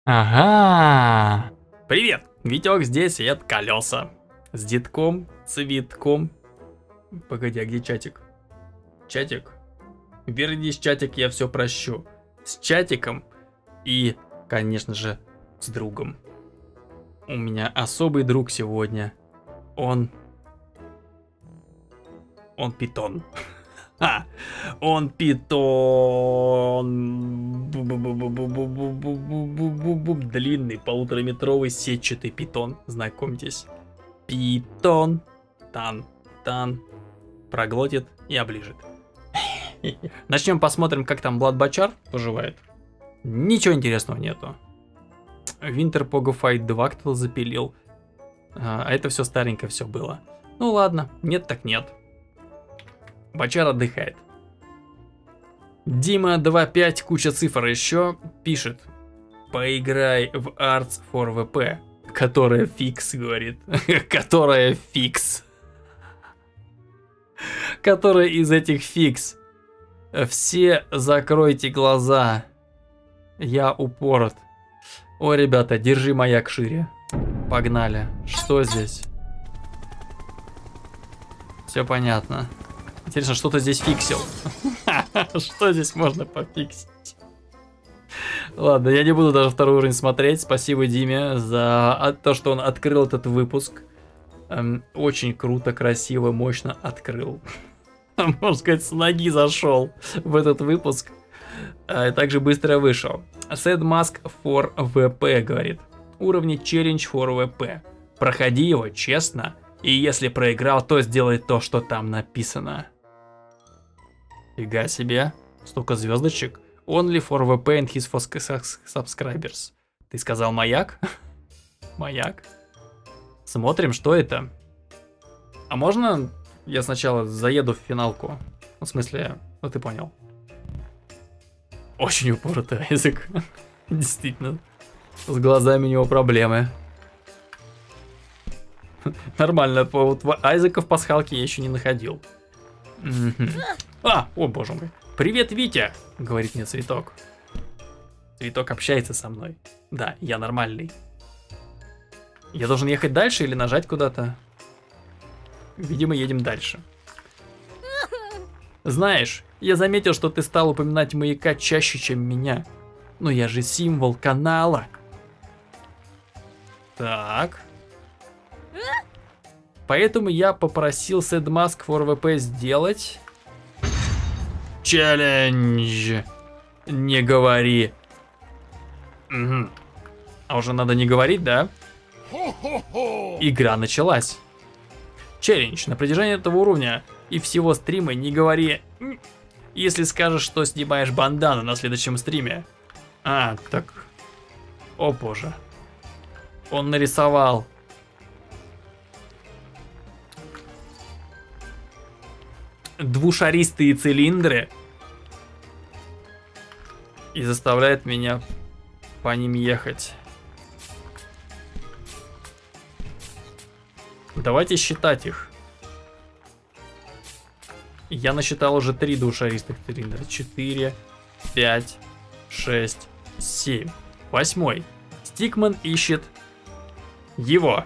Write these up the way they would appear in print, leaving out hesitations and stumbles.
Ага. Привет, Витек здесь, и это колеса. С детком, цветком. Погоди, а где чатик? Чатик? Вернись, чатик, я все прощу. С чатиком и, конечно же, с другом. У меня особый друг сегодня. Он питон. Он питон. Длинный, полутораметровый сетчатый питон. Знакомьтесь. Питон. Тан. Проглотит и оближет. Начнем посмотрим, как там Бладбачар поживает. Ничего интересного нету. Winter Pogo Fight 2 кто-то запилил. А это все старенько все было. Ну ладно, нет так нет. Бачар отдыхает. Дима 2.5, куча цифр еще, пишет. Поиграй в Arts for VP. Которая фикс, говорит. Которая фикс. Которая из этих фикс. Все закройте глаза. Я упорот. Ой, ребята, держи маяк шире. Погнали. Что здесь? Все понятно. Интересно, что-то здесь фиксил. Что здесь можно пофиксить? Ладно, я не буду даже второй уровень смотреть. Спасибо Диме за то, что он открыл этот выпуск. Очень круто, красиво, мощно открыл. Можно сказать, с ноги зашел в этот выпуск. И также быстро вышел. Sad Mask for VP, говорит. Уровни Challenge for VP. Проходи его честно. И если проиграл, то сделай то, что там написано. Фига себе. Столько звездочек. Only for VP and his subscribers. Ты сказал маяк? Маяк. Смотрим, что это. А можно я сначала заеду в финалку? Ну, в смысле, ну ты понял. Очень упоротый язык. Действительно. С глазами у него проблемы. Нормально. Вот Айзека в пасхалке я еще не находил. О боже мой. Привет, Витя, говорит мне Цветок. Цветок общается со мной. Да, я нормальный. Я должен ехать дальше или нажать куда-то? Видимо, едем дальше. Знаешь, я заметил, что ты стал упоминать маяка чаще, чем меня. Но я же символ канала. Так. Поэтому я попросил Sad Mask for VP сделать... Челлендж. Не говори. Угу. А уже надо не говорить, да? Игра началась. Челлендж. На протяжении этого уровня и всего стрима не говори... Если скажешь, что снимаешь бандану на следующем стриме. А, так... О боже. Он нарисовал. Двушаристые цилиндры. И заставляет меня по ним ехать. Давайте считать их. Я насчитал уже 3 двушаристых цилиндра. 4, 5, 6, 7. 8. Стикман ищет его.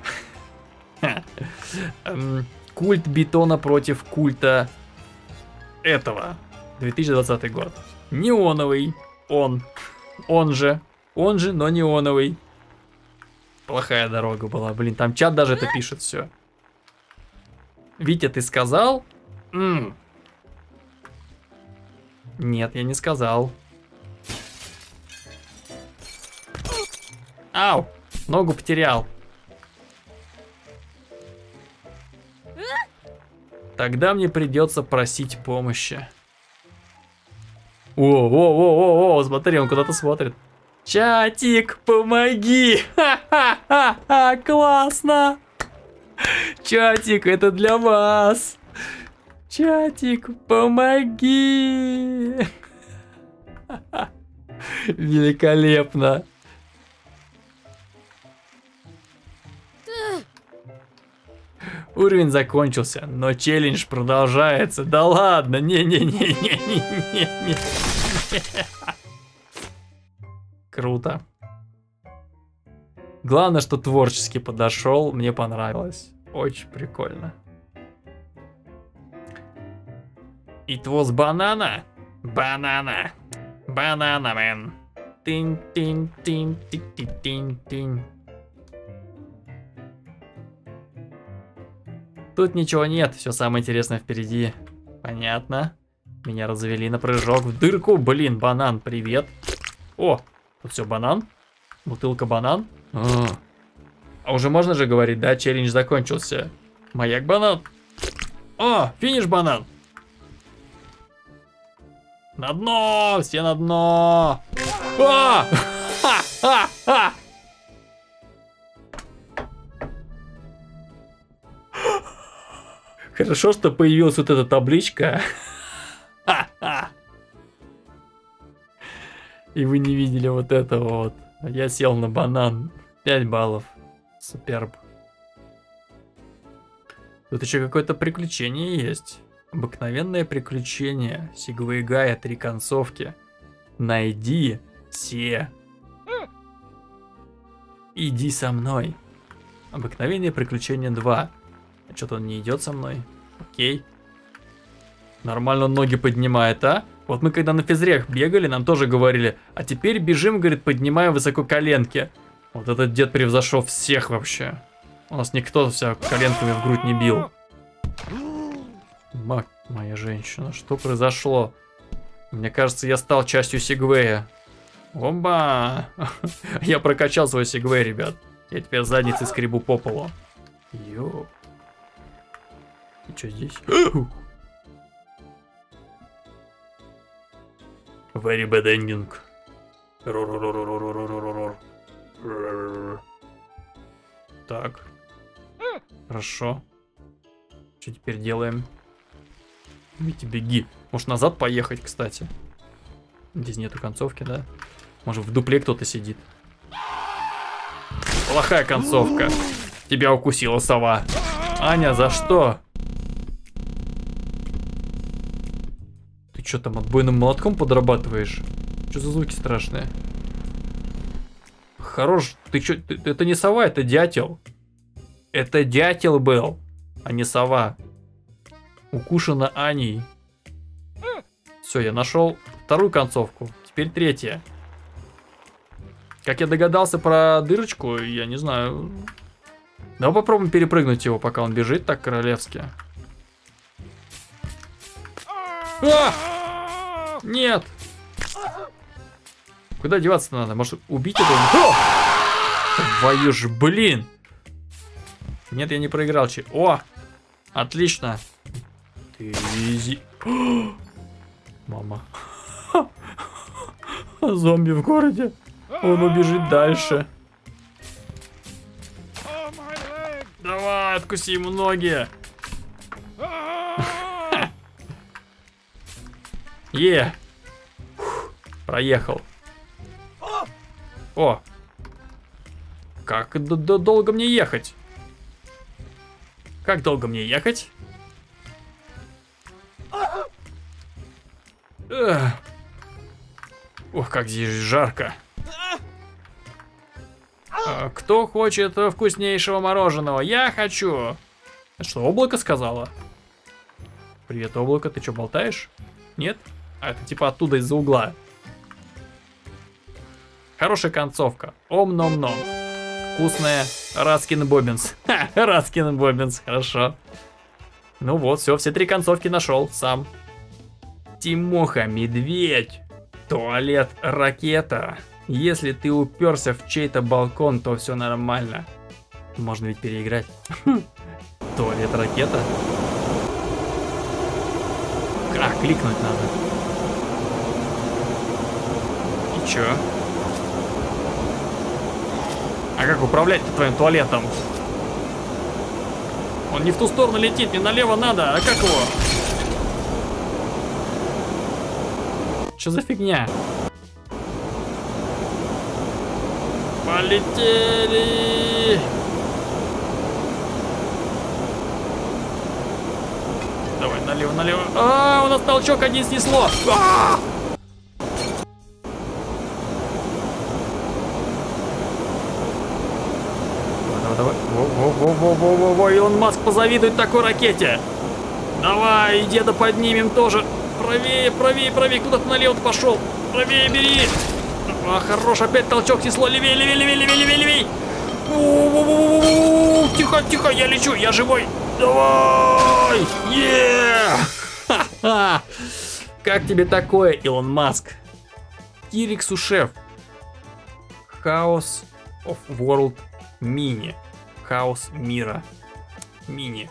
Культ бетона против культа этого. 2020 год. Неоновый. Он же, но неоновый. Плохая дорога была. Блин, там чат даже это пишет все. Витя, ты сказал? Нет, я не сказал. Ау! Ногу потерял. Тогда мне придется просить помощи. О, смотри, он куда-то смотрит. Чатик, помоги! Ха-ха-ха, классно! Чатик, это для вас! Чатик, помоги! Великолепно! Уровень закончился, но челлендж продолжается. Да ладно, не. Круто. Главное, что творчески подошел, мне понравилось. Очень прикольно. It was banana. Банана. Банана, man. Тин-тин-тин-тин-тин-тин. Тут ничего нет, все самое интересное впереди. Понятно. Меня развели на прыжок в дырку. Блин, банан, привет. О, тут все банан. Бутылка банан. А уже можно же говорить, да? Челлендж закончился. Маяк банан. О, финиш банан. На дно! Все на дно! А! Ха-ха-ха! Хорошо, что появилась вот эта табличка. И вы не видели вот этого вот. Я сел на банан. 5 баллов. Суперб. Тут еще какое-то приключение есть. Обыкновенное приключение. Сигвей Гая, 3 концовки. Найди все. Иди со мной. Обыкновенное приключение 2. А что-то он не идет со мной. Окей. Нормально он ноги поднимает, а? Вот мы когда на физрях бегали, нам тоже говорили. А теперь бежим, говорит, поднимая высоко коленки. Вот этот дед превзошел всех вообще. У нас никто себя коленками в грудь не бил. Мать моя женщина, что произошло? Мне кажется, я стал частью Сигвея. Оба! Я прокачал свой Сигвей, ребят. Я теперь задницей скребу по полу. Йоу. И что здесь? Very bad ending. Так. Хорошо. Что теперь делаем? Вити, беги. Может назад поехать, кстати? Здесь нету концовки, да? Может в дупле кто-то сидит? Плохая концовка. Тебя укусила сова. Аня, за что? Ты что там, отбойным молотком подрабатываешь? Что за звуки страшные? Хорош, ты что? Это не сова, это дятел. Это дятел был, а не сова. Укушена Аней. Все, я нашел вторую концовку. Теперь третья. Как я догадался про дырочку, я не знаю. Давай попробуем перепрыгнуть его, пока он бежит так королевски. А! Нет! Куда деваться надо? Может убить этого? Твою ж, блин! Нет, я не проиграл. О! Отлично! Ты изи. Мама. Зомби в городе. Он убежит дальше. Давай, откуси ему ноги. Е. Проехал. О. Как долго мне ехать? Как долго мне ехать? Ох, как здесь жарко. Кто хочет вкуснейшего мороженого? Я хочу. Это что, облако сказала? Привет, облако, ты что, болтаешь? Нет? А это типа оттуда, из-за угла. Хорошая концовка. Ом-ном-ном. Вкусная. Раскин Боббинс. Ха, Раскин Боббинс, хорошо. Ну вот, все 3 концовки нашел сам. Тимоха, медведь. Туалет, ракета. Если ты уперся в чей-то балкон, то все нормально. Можно ведь переиграть. Туалет, ракета. А, кликнуть надо. И чё? А как управлять твоим туалетом? Он не в ту сторону летит, не налево надо. А как его? Что за фигня? Полетели! Давай, налево. А, у нас толчок один снесло. А! давай. Во-во-во-во-во-во, Илон Маск позавидует такой ракете. Давай, и деда поднимем тоже. Правее, правее, правее, куда-то налево пошел. Правее бери. А, хорош, опять толчок, несло. Левее, левее, левее, левее, левее, левее. Тихо, тихо, я лечу, я живой. Давай! Как тебе такое, Илон Маск? Кириксу шеф. House of World Mini. Хаос мира. Мини.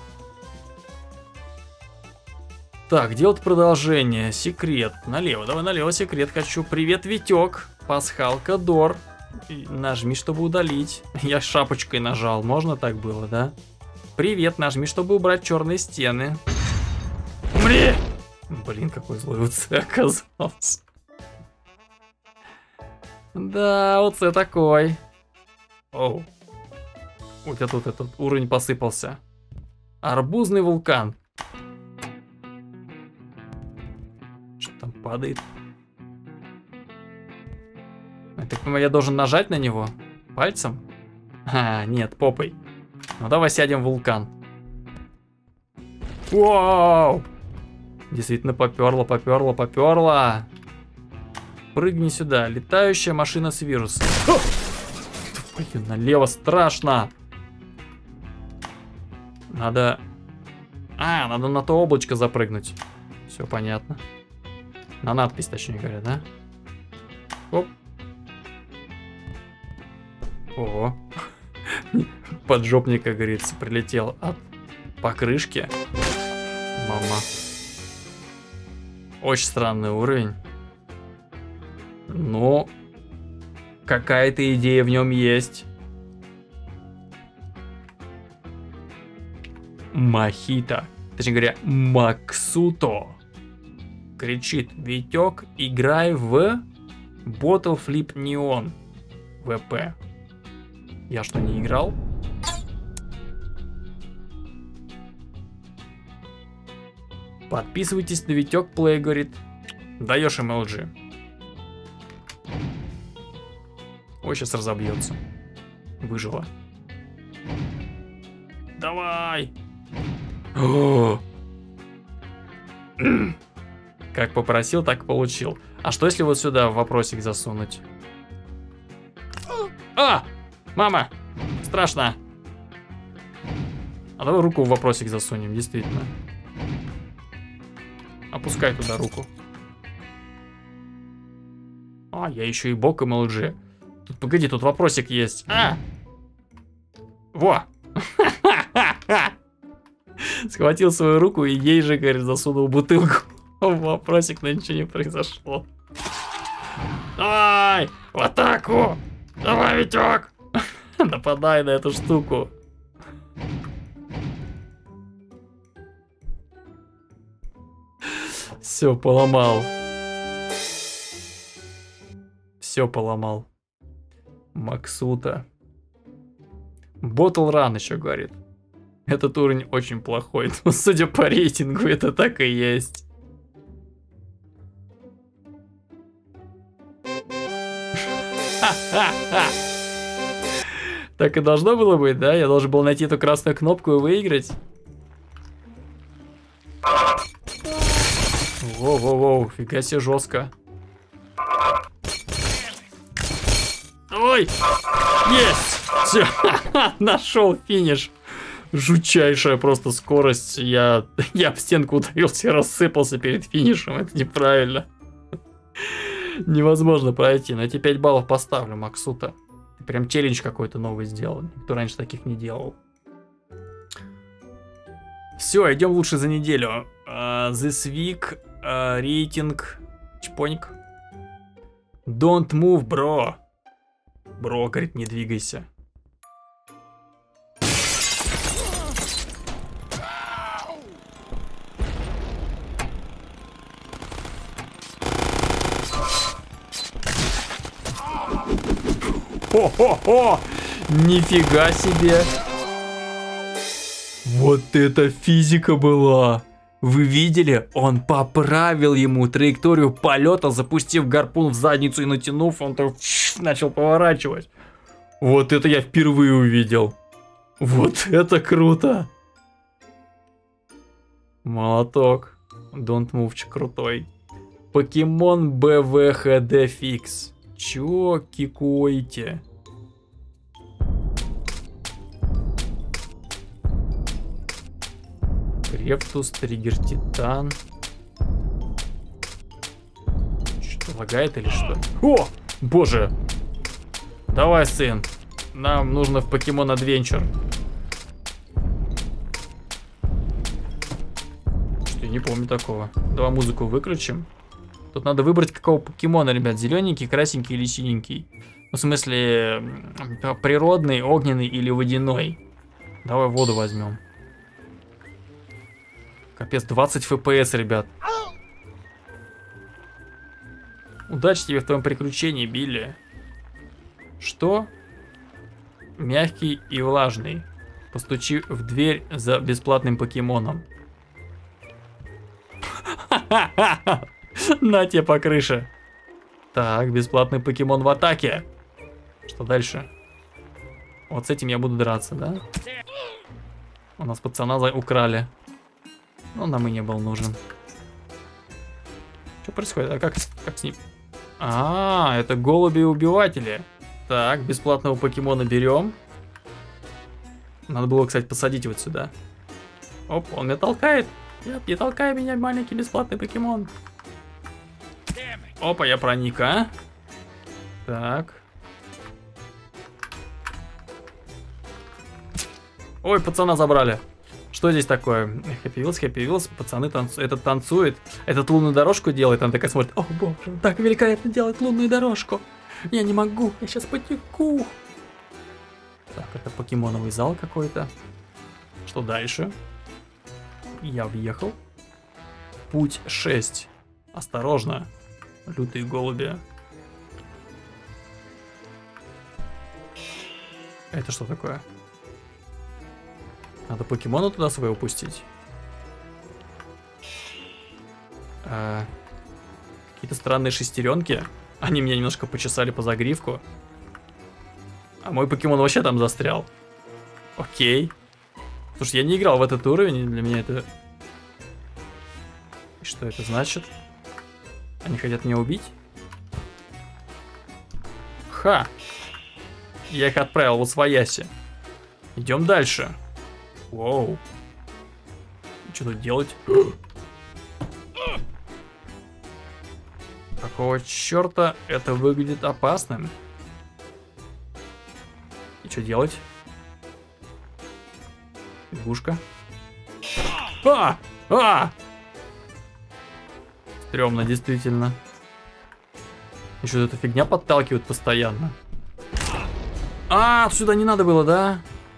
Так, делать продолжение. Секрет. Налево. Давай налево. Секрет хочу. Привет, Витек. Пасхалка Дор. Нажми, чтобы удалить. Я шапочкой нажал. Можно так было, да? Привет, нажми, чтобы убрать черные стены. Умри! Блин, какой злой УЦ оказался. Да, УЦ такой. Оу. У тебя тут этот уровень посыпался. Арбузный вулкан. Что там падает? Я так понимаю, я должен нажать на него? Пальцем? А, нет, попой. Ну давай сядем в вулкан. Вау! Действительно поперло, поперло, поперло. Прыгни сюда. Летающая машина с вирусом. Блин, налево страшно. Надо... А, надо на то облачко запрыгнуть. Все понятно. На надпись, точнее говоря, да? Оп. Ого. Поджопник, как говорится, прилетел от покрышки. Мама. Очень странный уровень. Но какая-то идея в нем есть. Мохито. Точнее говоря, Максуто. Кричит Витек, играй в Bottle Flip Neon ВП. Я что, не играл? Подписывайтесь на Витек Плей, говорит. Даешь MLG. Ой, сейчас разобьется. Выжила. Давай! Как попросил, так получил. А что если вот сюда вопросик засунуть? А! Мама! Страшно! А давай руку в вопросик засунем, действительно. Опускай туда руку. А, я еще и бок MLG. Тут, погоди, тут вопросик есть. А! Во! Схватил свою руку и ей же, говорит, засунул бутылку в вопросик, но ничего не произошло. Давай! В атаку! Давай, Витек! Нападай на эту штуку. Все, поломал. Все поломал. Максута. Bottle Run еще говорит. Этот уровень очень плохой. Но судя по рейтингу, это так и есть. Так и должно было быть, да? Я должен был найти эту красную кнопку и выиграть. Воу-воу-воу, фига себе жестко. Ой! Есть! Все, нашел финиш. Жутчайшая просто скорость. Я в стенку ударился и рассыпался перед финишем. Это неправильно. Невозможно пройти. Но эти 5 баллов поставлю, Максута. Прям челлендж какой-то новый сделал. Никто раньше таких не делал. Все, идем лучше за неделю. This week рейтинг. Чпоник. Don't move, bro. Бро, говорит, не двигайся. Хо-хо-хо! Нифига себе! Вот это физика была! Вы видели? Он поправил ему траекторию полета, запустив гарпун в задницу и натянув, он так начал поворачивать. Вот это я впервые увидел. Вот это круто! Молоток. Don't Move крутой. Покемон БВХД Фикс. Чё кикуете? Крептус, Триггер Титан. Что, лагает или что? О! Боже! Давай, сын. Нам нужно в Покемон Адвенчур. Что, я не помню такого. Давай музыку выключим. Тут надо выбрать какого покемона, ребят. Зелененький, красненький или синенький. Ну, в смысле, природный, огненный или водяной. Давай воду возьмем. Капец, 20 FPS, ребят. Удачи тебе в твоем приключении, Билли. Что? Мягкий и влажный. Постучи в дверь за бесплатным покемоном. На тебе по крыше. Так, бесплатный покемон в атаке. Что дальше? Вот с этим я буду драться, да? У нас пацана украли. Но нам и не был нужен. Что происходит? А как с ним? А, это голуби-убиватели. Так, бесплатного покемона берем. Надо было, кстати, посадить вот сюда. Оп, он меня толкает. Не толкай меня, маленький бесплатный покемон. Опа, я проник, а? Так. Ой, пацана забрали. Что здесь такое? Happy Wheels, пацаны этот танцует. Этот лунную дорожку делает, она такая смотрит. О, боже, он так великолепно делает лунную дорожку. Я не могу, я сейчас потеку. Так, это покемоновый зал какой-то. Что дальше? Я въехал. Путь 6. Осторожно. Лютые голуби. Это что такое? Надо покемона туда своего пустить. Какие-то странные шестеренки. Они меня немножко почесали по загривку. А мой покемон вообще там застрял. Окей. Слушай, я не играл в этот уровень, для меня это... И что это значит? Они хотят меня убить? Ха! Я их отправил в освояси. Идем дальше. Воу. Что тут делать? Какого черта это выглядит опасным? И что делать? Лягушка. Стремно, действительно. Еще эта фигня подталкивает постоянно. Сюда не надо было, да?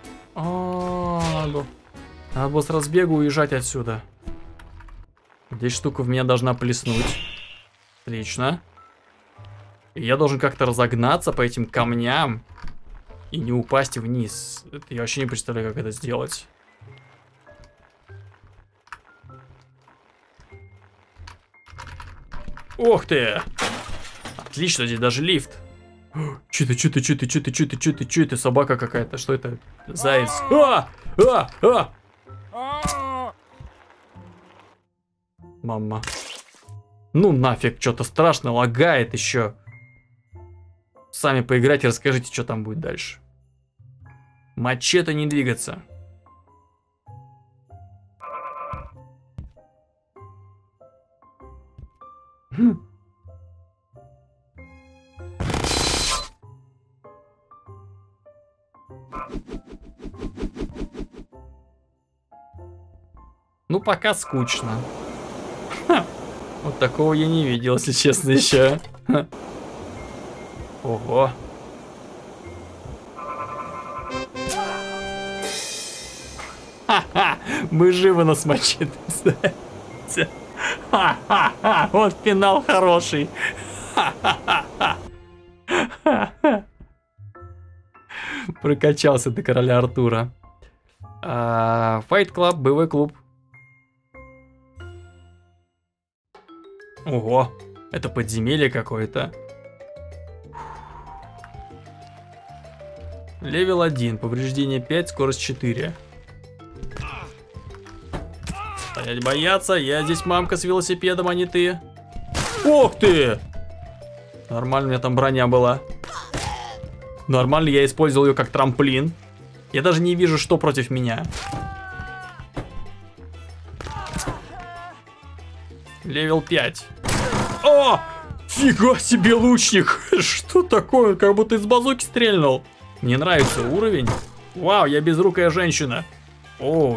Надо было с разбегу уезжать отсюда. Здесь штука в меня должна плеснуть. Отлично. И я должен как-то разогнаться по этим камням и не упасть вниз. Я вообще не представляю, как это сделать. Ох ты! Отлично, здесь даже лифт. Чё это? Собака какая-то. Что это? Заяц. Мама. Ну нафиг, что-то страшно, лагает еще. Сами поиграйте, расскажите, что там будет дальше. Мачете не двигаться. Ну, пока скучно. Вот такого я не видел, если честно, еще. Ого. Ха-ха, мы живы нас мочит. Ха-ха-ха, вот финал хороший. Ха-ха-ха. Прокачался до короля Артура. Fight Club, боевой клуб. Ого, это подземелье какое-то. Левел 1, повреждение 5, скорость 4. Стоять бояться, я здесь мамка с велосипедом, а не ты. Ох ты! Нормально, у меня там броня была. Нормально, я использовал ее как трамплин. Я даже не вижу, что против меня. Левел 5. О! Фига себе лучник! Что такое? Как будто из базуки стрельнул. Мне нравится уровень. Вау, я безрукая женщина. Оу,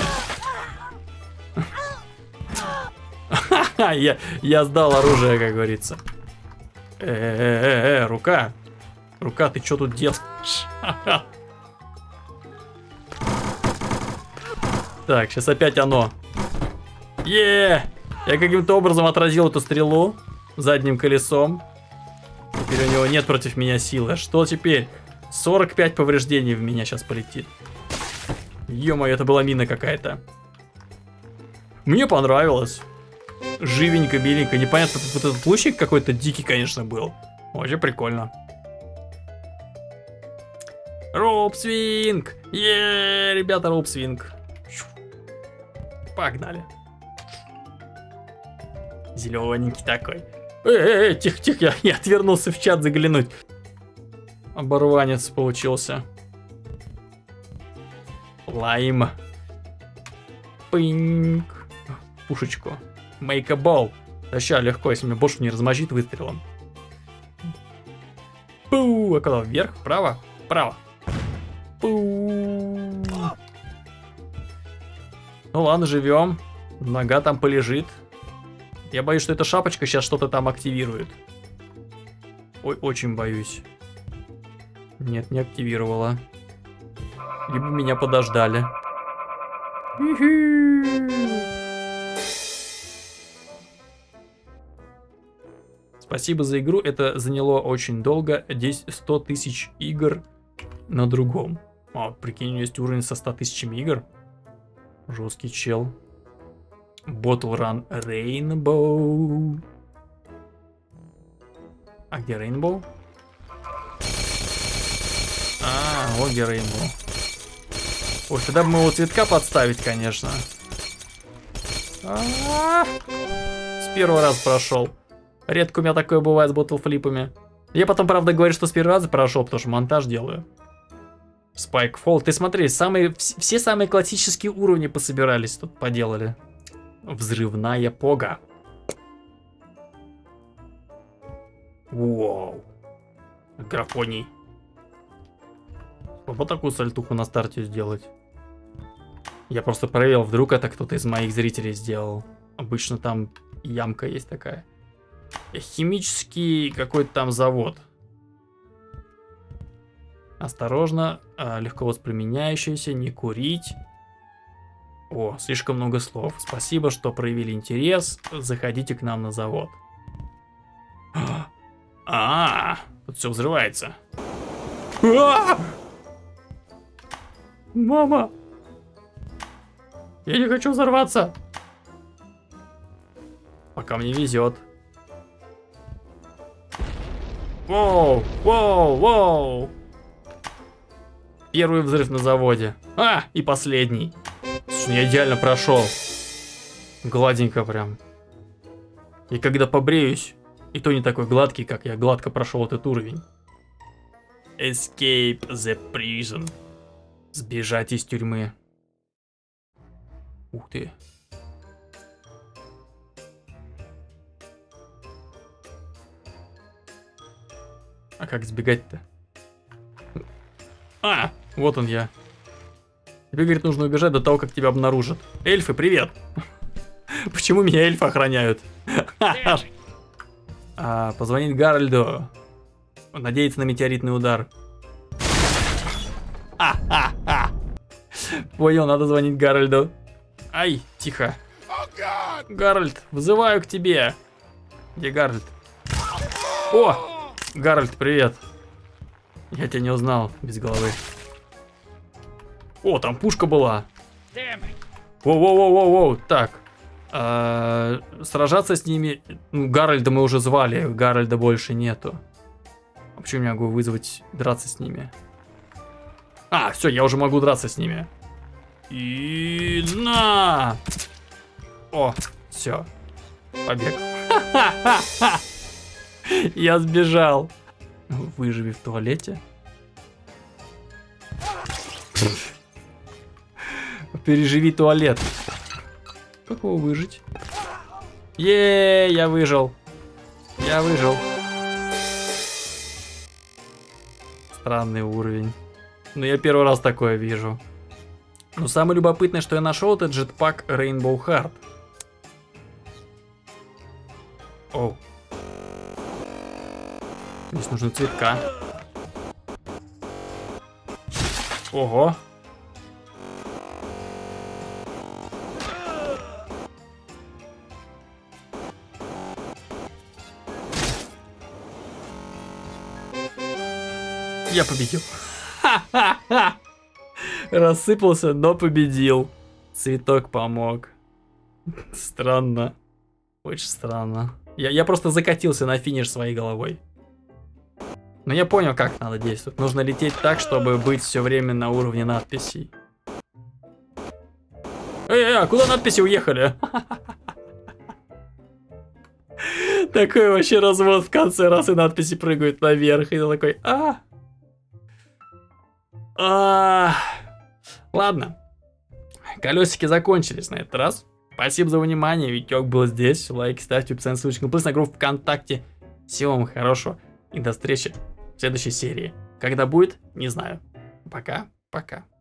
я сдал оружие, как говорится. Рука. Рука, ты что тут делаешь? Так, сейчас опять оно. Я каким-то образом отразил эту стрелу задним колесом. Теперь у него нет против меня силы. Что теперь? 45 повреждений в меня сейчас полетит. Ё-моё, это была мина какая-то. Мне понравилось. Живенько, беленько. Непонятно, вот этот лучник какой-то дикий, конечно, был. Очень прикольно. Роуп-свинг! Ребята, роуп-свинг. Погнали. Зелененький такой. Тихо, я отвернулся в чат заглянуть. Оборванец получился. Лайм. Пинг. Пушечку. Make a ball. Да ща, легко, если меня больше не размажит выстрелом. Пу. А куда? Вверх? Вправо? Вправо. Пу. Ну ладно, живем. Нога там полежит. Я боюсь, что эта шапочка сейчас что-то там активирует. Ой, очень боюсь. Нет, не активировала. Либо меня подождали. Спасибо за игру. Это заняло очень долго. Здесь 100 тысяч игр на другом. Прикинь, есть уровень со 100 тысячами игр. Жесткий чел. Bottle Run Rainbow. А где Rainbow? Вот где Rainbow. Ой, тогда бы мы его цветка подставить, конечно. С первого раза прошел. Редко у меня такое бывает с ботлфлипами. Я потом, правда, говорю, что с первого раза прошел, потому что монтаж делаю. Spikefall. Ты смотри, все самые классические уровни пособирались, тут поделали. Взрывная пога. Вау. Графоний. Вот такую сальтуху на старте сделать. Я просто проверил, вдруг это кто-то из моих зрителей сделал. Обычно там ямка есть такая. Химический какой-то там завод. Осторожно, легко воспламеняющийся, не курить. О, слишком много слов. Спасибо, что проявили интерес. Заходите к нам на завод. Тут все взрывается. Мама! Я не хочу взорваться. Пока мне везет. Воу, воу, воу. Первый взрыв на заводе. И последний. Слушай, я идеально прошел. Гладенько прям. И когда побреюсь, и то не такой гладкий, как я гладко прошел этот уровень. Escape the prison. Сбежать из тюрьмы. Ух ты. А как сбегать-то? Вот он я. Тебе, говорит, нужно убежать до того, как тебя обнаружат. Эльфы, привет! Почему меня эльфы охраняют? Позвонить Гарольду. Надеяться на метеоритный удар. Понял, надо звонить Гарольду. Ай, тихо. Гарольд, вызываю к тебе. Где Гарольд? О, Гарольд, привет. Я тебя не узнал без головы. О, там пушка была. Воу-воу-воу-воу-воу. Так. Сражаться с ними... Ну, Гарольда мы уже звали. Гарольда больше нету. А почему я могу вызвать драться с ними? А, все, я уже могу драться с ними. И на! О, все. Побег. Я сбежал. Выживи в туалете. Переживи туалет. Как его выжить? Я выжил. Я выжил. Странный уровень. Но я первый раз такое вижу. Но самое любопытное, что я нашел, это джетпак Rainbow Heart. Оу. Здесь нужны цветка. Ого. Я победил. Рассыпался, но победил. Цветок помог. Странно. Очень странно. Я просто закатился на финиш своей головой. Но я понял, как надо действовать. Нужно лететь так, чтобы быть все время на уровне надписей. А куда надписи уехали? Такой вообще развод в конце, раз и надписи прыгают наверх. И ты такой, Ладно. Колесики закончились на этот раз. Спасибо за внимание. Витек был здесь. Лайки ставьте, подписывайтесь, ссылочка на группу ВКонтакте. Всего вам хорошего. И до встречи в следующей серии. Когда будет, не знаю. Пока-пока.